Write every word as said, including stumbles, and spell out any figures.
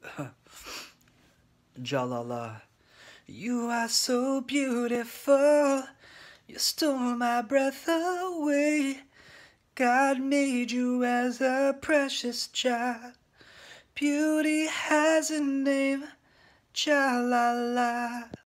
Jalala. You are so beautiful. You stole my breath away. God made you as a precious child. Beauty has a name. Jalala.